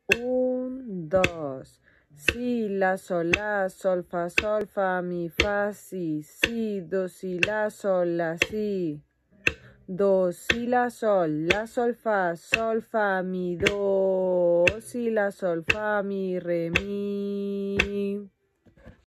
1, 2. Si, la, sol, fa, mi, fa, si, do, si, la, si. Do, si, la, sol, fa, mi, do, si, la, sol, fa, mi, re, mi.